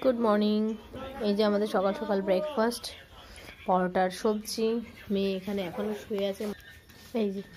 Good morning. এই যে আমাদের সকাল সকাল ব্রেকফাস্ট, পরোটার সবজি। মেয়ে এখানে এখনো শুয়ে আছে, এই যে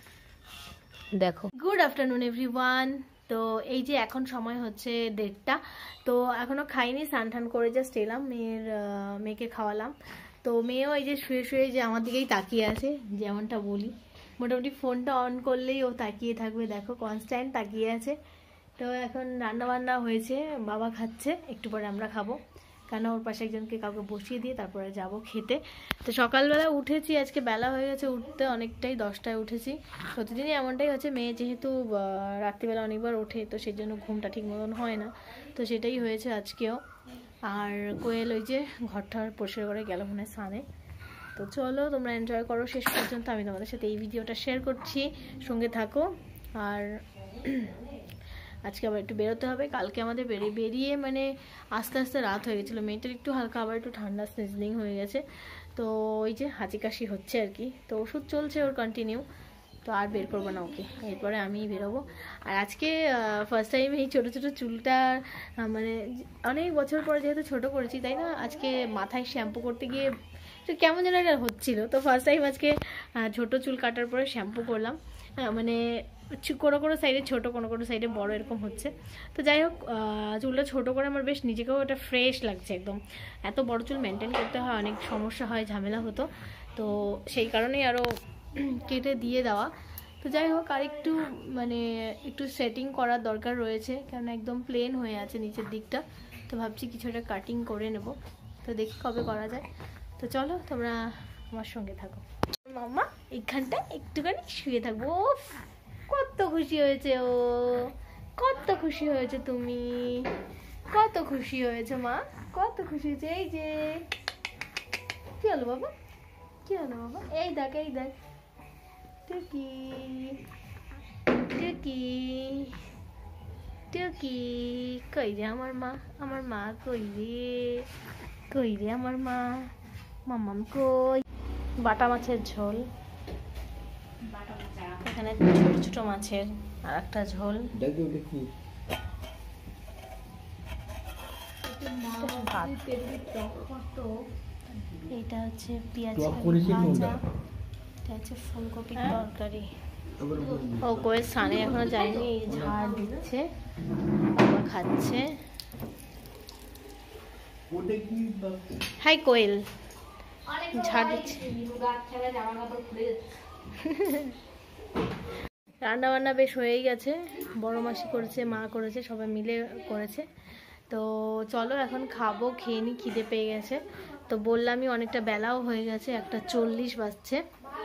দেখো। Good afternoon everyone. তো এই যে এখন সময় হচ্ছে 1:30, তো এখনো খাইনি, স্নান টান করে জাস্ট এলাম, মেয়েকে খাওয়ালাম। তো মেয়েও এই যে শুয়ে শুয়ে যে আমার দিকেই তাকিয়ে আছে, যেমনটা বলি মোটামুটি ফোনটা অন করলেই ও তাকিয়ে থাকবে, দেখো কনস্ট্যান্ট তাকিয়ে আছে। তো এখন রান্না বান্না হয়েছে, বাবা খাচ্ছে, একটু পরে আমরা খাবো, কেন ওর পাশে একজনকে কাউকে বসিয়ে দিয়ে তারপরে যাব খেতে। তো সকালবেলা উঠেছি, আজকে বেলা হয়ে গেছে উঠতে অনেকটাই, 10টায় উঠেছি। প্রতিদিনই এমনটাই হচ্ছে, মেয়ে যেহেতু রাত্রিবেলা অনেকবার ওঠে তো সেই জন্য ঘুমটা ঠিক মতন হয় না, তো সেটাই হয়েছে আজকেও। আর কোয়েল ওই যে ঘরটার পরিষ্কার করে গেল মনে হয় স্নানে। তো চলো তোমরা এনজয় করো শেষ পর্যন্ত, আমি তোমাদের সাথে এই ভিডিওটা শেয়ার করছি, সঙ্গে থাকো। আর আজকে আবার একটু বেরোতে হবে, কালকে আমাদের বেরিয়ে মানে আস্তে আস্তে রাত হয়ে গেছিলো, মেয়েটার একটু হালকা আবার একটু ঠান্ডা সিজনিং হয়ে গেছে, তো ওই যে হাঁচি কাশি হচ্ছে আর কি, তো ওষুধ চলছে ওর কন্টিনিউ। তো আর বের করবো না ওকে, এরপরে আমি বেরোবো। আর আজকে ফার্স্ট টাইম এই ছোটো ছোটো চুলটা, মানে অনেক বছর পরে যেহেতু ছোটো করেছি তাই না, আজকে মাথায় শ্যাম্পু করতে গিয়ে কেমন যেন এটা হচ্ছিলো। তো ফার্স্ট টাইম আজকে ছোটো চুল কাটার পরে শ্যাম্পু করলাম, মানে কোনো কোনো সাইডে ছোটো, কোনো কোনো সাইডে বড় এরকম হচ্ছে। তো যাই হোক, চুলটা ছোটো করে আমার বেশ নিজেকেও এটা ফ্রেশ লাগছে একদম। এত বড় চুল মেনটেন করতে হয়, অনেক সমস্যা হয়, ঝামেলা হতো, তো সেই কারণেই আরও কেটে দিয়ে দেওয়া। তো যাই হোক, আর একটু মানে একটু সেটিং করার দরকার রয়েছে, কারণ একদম প্লেন হয়ে আছে নিচের দিকটা, তো ভাবছি কিছু একটা কাটিং করে নেব, তো দেখি কবে করা যায়। তো চলো তোমরা আমার সঙ্গে থাকো। মাম্মা এইখানটা একটুখানি শুয়ে থাকবো, কত খুশি হয়েছে ও, কত খুশি হয়েছে তুমি, কত খুশি হয়েছে মা, কত খুশি হয়েছে। এই যে কি হলো বাবা, কি হলো বাবা, এই দেখ এই দেখ, টুকি টুকি টুকি, কই রে আমার মা, আমার মা কই রে, কই রে আমার মা, মাম্মাম কই। বাটা মাছের ঝোল, এখানে ছোট ছোট মাছের আর একটা ঝোল, এটা হচ্ছে পেঁয়াজ ভাজা, এটা হচ্ছে ফুলকপির তরকারি। ও কোয়েল স্নানে এখনো যায়নি, ঝাড় দিচ্ছে, বাবা খাচ্ছে। হাই কোয়েল, ঝাড় দিচ্ছে। রান্না বান্না বেশ হয়েই গেছে, বড় মাসি করেছে, মা করেছে, সবাই মিলে করেছে। তো চলো এখন খাবো, খেয়ে নি, খিদে পেয়ে গেছে। তো বললামই অনেকটা বেলাও হয়ে গেছে, 1:40 বাজছে।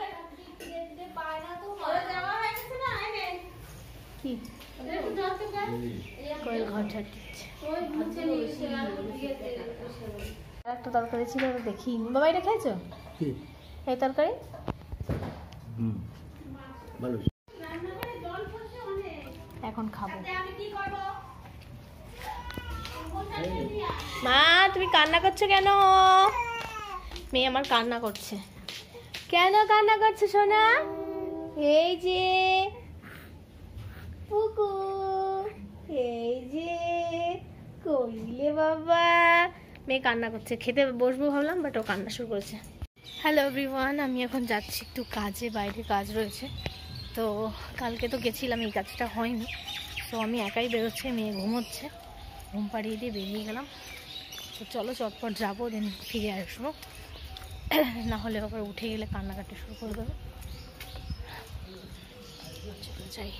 কি কোয়েল ঘর ঝাড় দিচ্ছে, একটা তরকারি ছিল দেখি। বাবা এটা খেয়েছো, এই তরকারি এখন খাবো। মা তুমি কান্না করছো কেন, মেয়ে আমার কান্না করছে, কেন কান্না করছে সোনা, এই যে পুকু, এই যে কইলে বাবা, মেয়ে কান্না করছে, খেতে বসবো ভাবলাম বাট ও কান্না শুরু করেছে। হ্যালো এভরিওয়ান, আমি এখন যাচ্ছি একটু কাজে, বাইরে কাজ রয়েছে। তো কালকে তো গেছিলাম, এই কাজটা হয়নি, তো আমি একাই বেরোচ্ছি, মেয়ে ঘুমোচ্ছে, ঘুম পাড়িয়ে দিয়ে বেরিয়ে গেলাম। তো চলো চটপট যাবো, দেন ফিরে আসবো, না হলে আবার উঠে গেলে কান্নাকাটি শুরু করে দেবো। চলো যাই।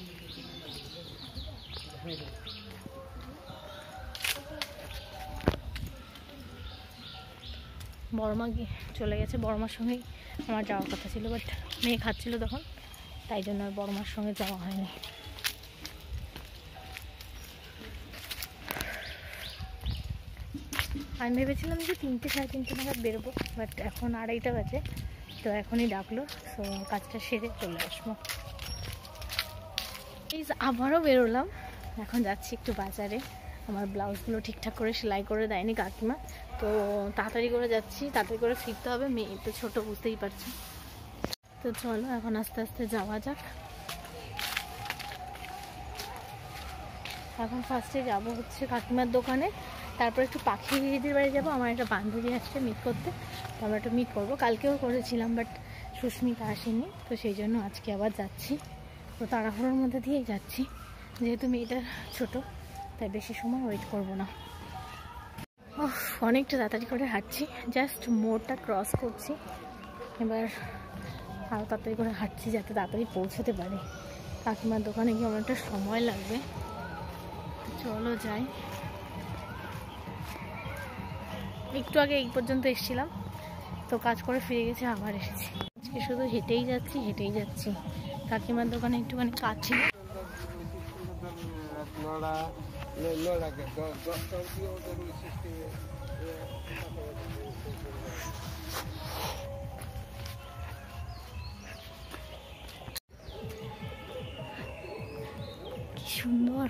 বড়মা চলে গেছে, বড়মার সঙ্গেই আমার যাওয়ার কথা ছিল, বাট মেয়ে খাচ্ছিল তখন, তাই জন্য আর বড়মার সঙ্গে যাওয়া হয়নি। আমি ভেবেছিলাম যে 3টে সাড়ে 3টে নাগাদ বেরোবো, বাট এখন 2:30 বাজে, তো এখনই ডাকলো, তো কাজটা সেরে চলে আসবো। এই আবারও বেরোলাম, এখন যাচ্ছি একটু বাজারে, আমার ব্লাউজগুলো ঠিকঠাক করে সেলাই করে দেয়নি কাকিমা, তো তাড়াতাড়ি করে যাচ্ছি, তাড়াতাড়ি করে ফিরতে হবে, মেয়ে তো ছোটো বুঝতেই পারছি। তো চলো এখন আস্তে আস্তে যাওয়া যাক। এখন ফার্স্টে যাব হচ্ছে কাকিমার দোকানে, তারপর একটু পাখি দিদির বাড়ি যাবো, আমার একটা বান্ধবী আসছে মিট করতে, তো আমরা একটু মিট করবো। কালকেও করেছিলাম বাট সুস্মিতা আসেনি, তো সেই জন্য আজকে আবার যাচ্ছি। তো তাড়াহুড়োর মধ্যে দিয়েই যাচ্ছি, যেহেতু মেয়েটা ছোট তাই বেশি সময় ওয়েট করবো না। অনেকটা তাড়াতাড়ি করে হাঁটছি, জাস্ট মোড়টা ক্রস করছি, এবার আরও তাড়াতাড়ি করে হাঁটছি যাতে তাড়াতাড়ি পৌঁছতে পারি। কাকিমার দোকানে গিয়ে অনেকটা সময় লাগবে, চলো যাই। একটু আগে এই পর্যন্ত এসেছিলাম, তো কাজ করে ফিরে গেছে, আবার এসেছি। আজকে শুধু হেঁটেই যাচ্ছি। কাকিমার দোকানে একটুখানি কাজ ছিল। কি সুন্দর,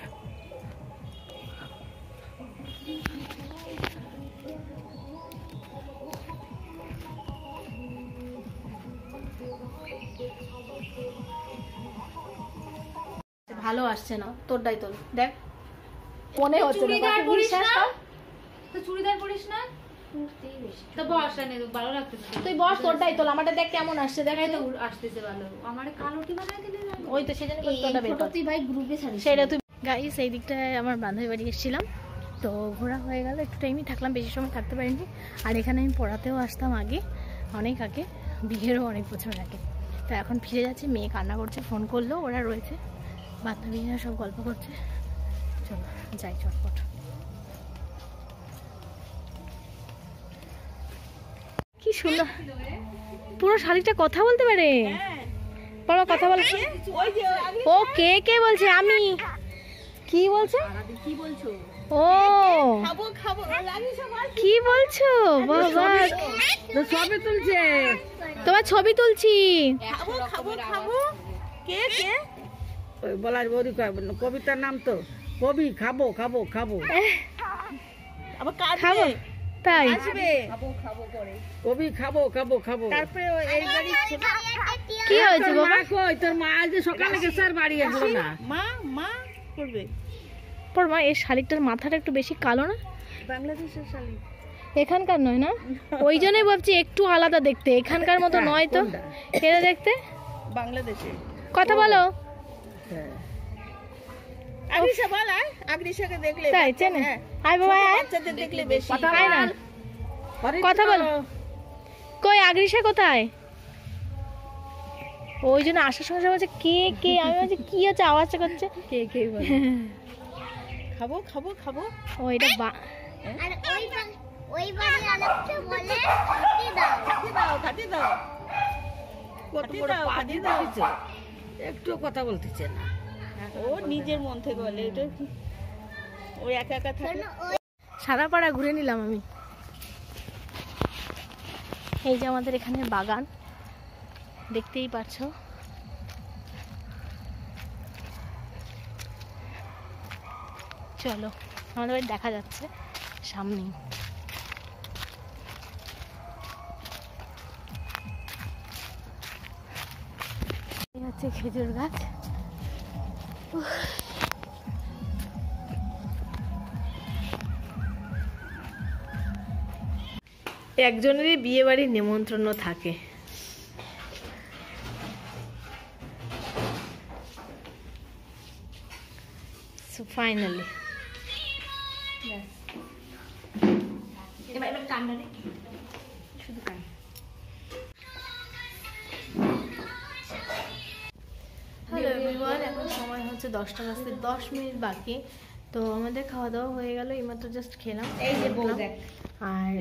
ভালো আসছে না, তোরটাই তোল দেখ, মনে হচ্ছে চুড়িদার পরিস না তো বস না, ভালো লাগতেছে। তুই বস, তোরটাই তোল, আমারটা দেখ কেমন আসছে, দেখ তো আসতেছে ভালো। আমার কালোটি বানাই দিলে ওই তো সেজন্য তোরটা বের কর। তুই ভাই গ্রুপে ছাড়িস সেটা তুই। গাইস এই দিকটায় আমার বান্ধবী বাড়ি এসেছিলাম, তো ঘোরা হয়ে গেল, একটু টাইমই থাকলাম, বেশি সময় থাকতে পারিনি। আর এখানে আমি পড়াতেও আসতাম আগে, অনেক আগে, বিয়েরও অনেক বছর আগে। তো এখন ফিরে যাচ্ছি, মেয়ে কান্না করছে, ফোন করলো, ওরা রয়েছে, বান্ধবীরা সব গল্প করছে। চলো যাই চটপট। কি সুন্দর, পুরো শাড়িটা কথা বলতে পারে। বলো, কথা বল। ও কে কে বলছে? আমি। কি বলছে? ও কি বলছো বাবা? ছবি তুলছে, তোমার ছবি তুলছি। বলার বৌদি কবিতার নাম তো কবি। খাবো খাবো খাবো খাবো, তাই কবি খাবো খাবো খাবো। তারপরে কি হয়েছে বাবা? কই তোর মা আজ সকালে গেছে আর বাড়ি আসলো না। মা মা করবে পর মা, এই শালিকটার মাথাটা একটু বেশি কালো না? বাংলাদেশের শালি, এখানকার নয় না? ওই জন্যই ভাবছি একটু আলাদা দেখতে, এখানকার মতো নয় তো এরা দেখতে। বাংলাদেশে কথা বলো। আগরিশা বল, আগরিশাকে দেখলে তাই চেনে? আয় বাবা আয়, বাচ্চাদের দেখলে বেশি আয় না, কথা বলো। কই আগরিশা কোথায়? ওই জন্য আসার সময় সবাই বলছে কে কে, আমি বলছি কি হচ্ছে, আওয়াজটা করছে কে কে বলে খাবো খাবো খাবো। ও এটা আর ওই বাড়ি আরেকটা বলে খাটি দাও খাটি দাও কত বড় পাদি দাও, একটু কথা বলতেছে না, ও নিজের মন থেকে বলে। এটা ও একা একা থাকে। সারা পাড়া ঘুরে নিলাম আমি। এই যে আমাদের এখানে বাগান, দেখতেই পাচ্ছো। চলো, আমাদের বাড়ি দেখা যাচ্ছে সামনেই। এই হচ্ছে খেজুর গাছ। একজনেরই বিয়ে বাড়ির নিমন্ত্রণ থাকে। So finally. এবার কান্না রে, শুধু কান্না। হ্যালো এভরিওয়ান, এখন সময় হচ্ছে 10টা বাজতে 10 মিনিট বাকি। তো আমাদের খাওয়া দাওয়া হয়ে গেল, এইমাত্র জাস্ট খেলাম। এই যে বউ দেখ, আর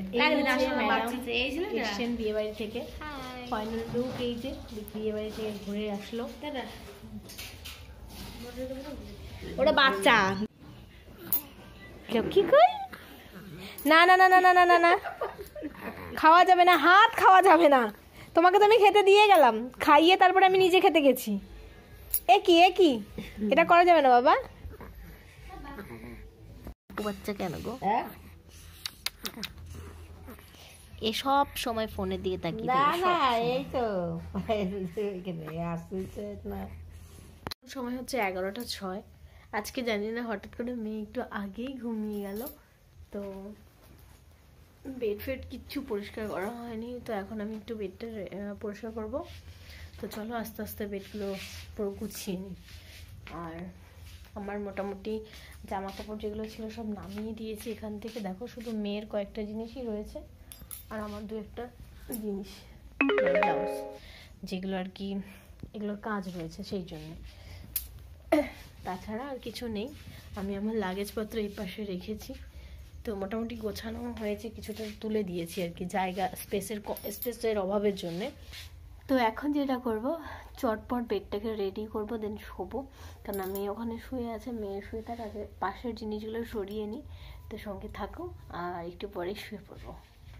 এসছেন বিয়ে বাড়ি থেকে, হাই ফাইনাল লুক এই যে বিয়ে বাড়ি থেকে ঘুরে আসলো। ওটা বাচ্চা। কি কই? না না না না না না না না, খাওয়া যাবে না, হাত খাওয়া যাবে না। তোমাকে তো আমি খেতে দিয়ে গেলাম, খাইয়ে তারপরে আমি নিজে খেতে গেছি। এ কি এটা করা যাবে না বাবা। বাচ্চা কেন গো? এসব সময় ফোনের দিকে তাকিয়ে এই তো আসছে না। সময় হচ্ছে 11টা 6। আজকে জানি না হঠাৎ করে মেয়ে একটু আগেই ঘুমিয়ে গেল, তো বেড ফেড কিচ্ছু পরিষ্কার করা হয়নি, তো এখন আমি একটু বেডটা পরিষ্কার করব। তো চলো আস্তে আস্তে বেডগুলো পুরো গুছিয়ে নিই। আর আমার মোটামুটি জামা কাপড় যেগুলো ছিল সব নামিয়ে দিয়েছি এখান থেকে। দেখো শুধু মেয়ের কয়েকটা জিনিসই রয়েছে, আর আমার দু একটা জিনিস ব্লাউজ যেগুলো আর কি এগুলোর কাজ রয়েছে সেই জন্য, তাছাড়া আর কিছু নেই। আমি আমার লাগেজপত্র এই পাশে রেখেছি, তো মোটামুটি গোছানো হয়েছে, কিছুটা তুলে দিয়েছি আর কি জায়গা স্পেসের অভাবের জন্যে। তো এখন যেটা করব, চটপট বেডটাকে রেডি করব, দেন শোবো। কারণ মেয়ে ওখানে শুয়ে আছে, মেয়ে শুয়ে থাক, আগে পাশের জিনিসগুলো সরিয়ে নিই। তো সঙ্গে থাকো, আর একটু পরে শুয়ে পড়বো।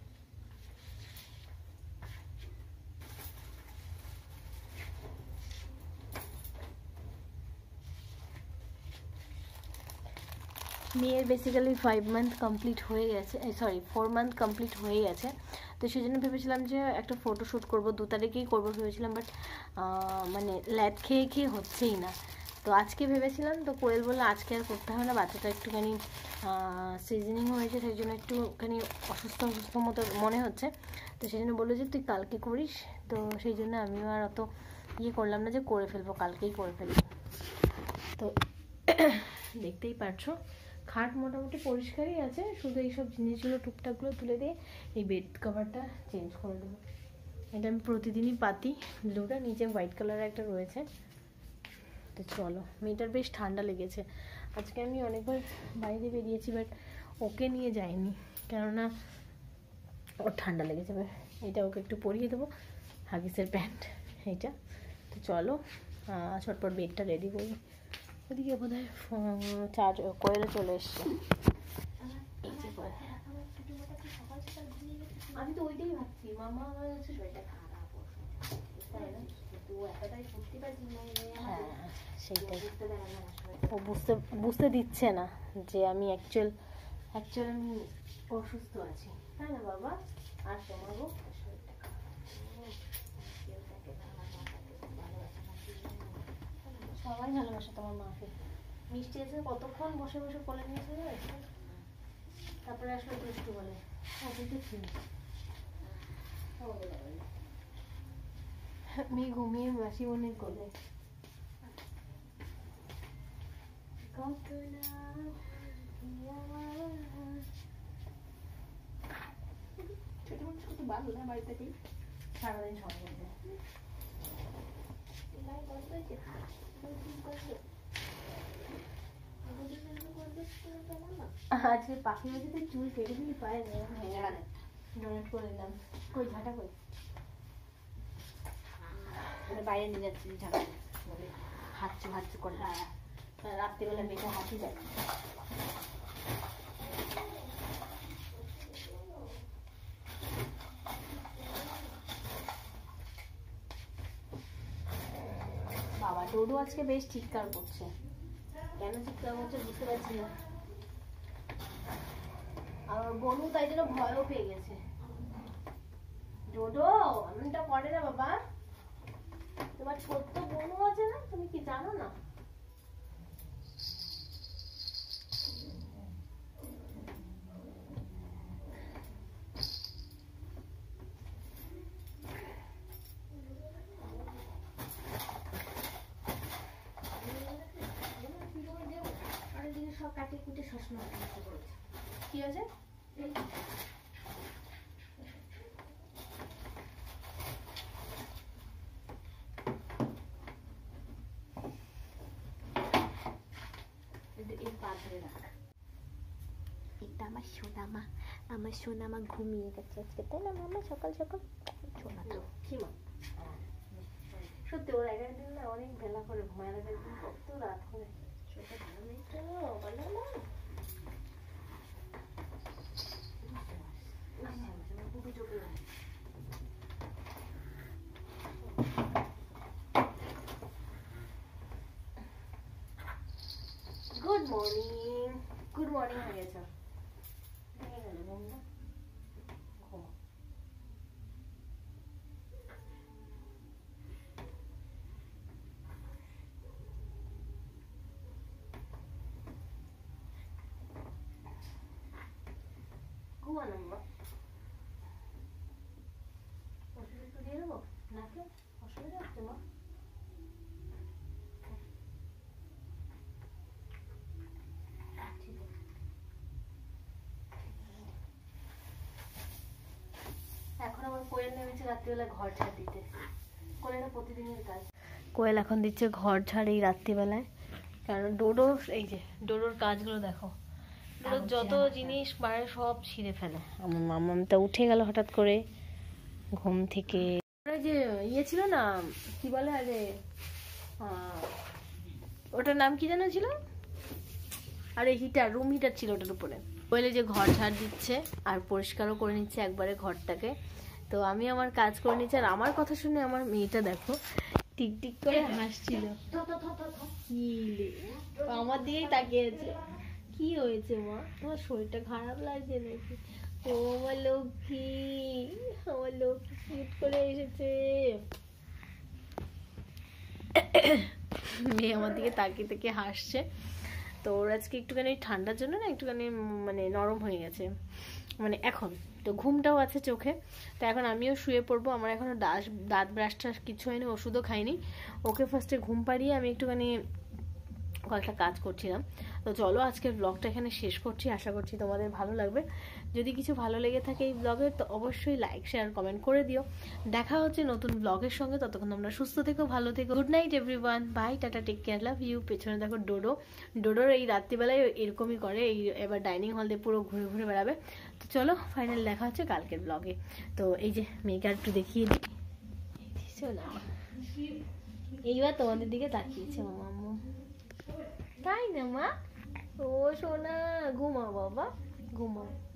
মেয়ের বেসিক্যালি 5 মান্থ কমপ্লিট হয়ে গেছে, 4 মান্থ কমপ্লিট হয়ে গেছে। তো সেই জন্য ভেবেছিলাম যে একটা ফটোশ্যুট করবো, 2 তারিখেই করবো ভেবেছিলাম, বাট মানে ল্যাদ খেয়ে খেয়ে হচ্ছেই না। তো আজকে ভেবেছিলাম, তো কোয়েল বললো আজকে আর করতে হবে না, বাচ্চাটা একটুখানি সিজনিং হয়েছে, সেই জন্য একটুখানি অসুস্থ মতো মনে হচ্ছে। তো সেই জন্য বললো যে তুই কালকে করিস। তো সেই জন্য আমিও আর অত করলাম না যে করে ফেলবো, কালকেই করে ফেলবো। তো দেখতেই পারছো খাট মোটামুটি পরিষ্কারই আছে, শুধু এইসব জিনিসগুলো টুকটাকগুলো তুলে দিয়ে এই বেড কভারটা চেঞ্জ করে দেবো। এটা আমি প্রতিদিনই পাতি, ব্লুটা নিচে হোয়াইট কালারের একটা রয়েছে। তো চলো, মেয়েটার বেশ ঠান্ডা লেগেছে, আজকে আমি অনেকবার বাইরে বেরিয়েছি, বাট ওকে নিয়ে যাইনি, কেননা ওর ঠান্ডা লেগেছে। এটা ওকে একটু পরিয়ে দেবো, হাগিসের প্যান্ট এইটা। তো চলো ছটপট বেডটা রেডি করি। ওদিকে বোধ হয় চার্জ কয়েলে চলে এসছে। আমি তো ওইটাই ভাবছি, মামা আমার হচ্ছে শরীরটা খারাপ, হ্যাঁ সেইটাই। ও বুঝতে দিচ্ছে না যে আমি অ্যাকচুয়াল আমি অসুস্থ আছি, তাই না বাবা? আর তোমারও সবাই ভালোবাসে তোমার মাকে। মিষ্টি এসে কতক্ষণ বসে বসে কোলে নিয়েছে, তারপরে আসলে দুষ্টু বলে মেয়ে ঘুমিয়ে মাসি বোনের কোলে। ছোট ভালো না বাড়িতে সারাদিন সবাই আজকে পাখি বাজিতে চুল কেটে দিয়ে পায়ে ডোনেট করে দিলাম। কই ঝাঁটা কই? বাইরে নিয়ে যাচ্ছি ঝাঁটা হাঁচু করে। রাত্রিবেলা মেয়েটা হাঁচি যায়। বাবা ডোডো আজকে বেশ চিৎকার করছে, কেন চিৎকার করছে বুঝতে পারছি না। আর বনু তাই জন্য ভয়ও পেয়ে গেছে। ডোডো এমনটা করে না বাবা, তোমার ছোট্ট বনু আছে না, তুমি কি জানো না? সব কাটিয়ে কুটে সবসময় কি আছে? এটা আমার সোনামা, আমার সোনামা ঘুমিয়ে গেছে আজকে, তাই না মামা? সকাল সকাল সোনা তো কি মা, সত্যি ওর এক একদিন না অনেক বেলা করে ঘুমায়, এক একদিন কত রাত করে। সেটা ভালো নেই তো, বলো না গুড মর্নিং হয়ে গেছে। ঘুমানো মা, ওষুধ একটু দিয়ে দেবো নাকে, অসুবিধা হচ্ছে মা? ঠিক আছে। এখন আমার কোয়েল নেমেছে রাত্রিবেলা ঘর ঝাড় দিতে। কোয়েলের প্রতিদিনের কাজ। কোয়েল এখন দিচ্ছে ঘর ঝাড় এই রাত্রিবেলায়, কারণ ডোডো, এই যে ডোডোর কাজগুলো দেখো, ডোডোর যত জিনিস বাইরে সব ছিঁড়ে ফেলে। আমার মামামটা উঠে গেল হঠাৎ করে ঘুম থেকে। যে ইয়ে ছিল না, কি বলে আরে, ওটার নাম কি যেন ছিল, আরে হিটার, রুম হিটার ছিল ওটার উপরে। বলে যে ঘর ঝাড় দিচ্ছে আর পরিষ্কারও করে নিচ্ছে একবারে ঘরটাকে। তো আমি আমার কাজ করে নিচ্ছি, আর আমার কথা শুনে আমার মেয়েটা দেখো টিক টিক করে হাসছিল। আমার দিকেই তাকিয়েছে। কি হয়েছে মা, তোমার শরীরটা খারাপ লাগছে নাকি? ও আমার লক্ষ্মী, আমার লক্ষ্মী কিউট করে এসেছে। মেয়ে আমার দিকে তাকিয়ে তাকিয়ে হাসছে। তো ওর আজকে একটুখানি ঠান্ডার জন্য না একটুখানি মানে নরম হয়ে গেছে, মানে এখন তো ঘুমটাও আছে চোখে। তো এখন আমিও শুয়ে পড়বো। আমার এখনো দাঁত ব্রাশ টাশ কিছু হয়নি, ওষুধও খাইনি। ওকে ফার্স্টে ঘুম পাড়িয়ে আমি একটুখানি কয়েকটা কাজ করছিলাম। তো চলো আজকের ব্লগটা এখানে শেষ করছি, আশা করছি তোমাদের ভালো লাগবে। যদি কিছু ভালো লেগে থাকে এই ব্লগের, তো অবশ্যই লাইক শেয়ার কমেন্ট করে দিও। দেখা হচ্ছে নতুন ব্লগের সঙ্গে, ততক্ষণ তোমরা সুস্থ থেকো, ভালো থেকো। Good night everyone, bye, tata, take care, love you. পেছনে দেখো ডোডোর এই রাত্রিবেলায় এরকমই করে, এই এবার ডাইনিং হল দিয়ে পুরো ঘুরে ঘুরে বেড়াবে। তো চলো ফাইনাল দেখা হচ্ছে কালকের ব্লগে। তো এই যে মেয়েকে একটু দেখিয়ে দিই, শোনা এইবার তোমাদের দিকে তাকিয়েছে মামা, তাই না মা? ও সোনা, ঘুমাও বাবা, ঘুমাও।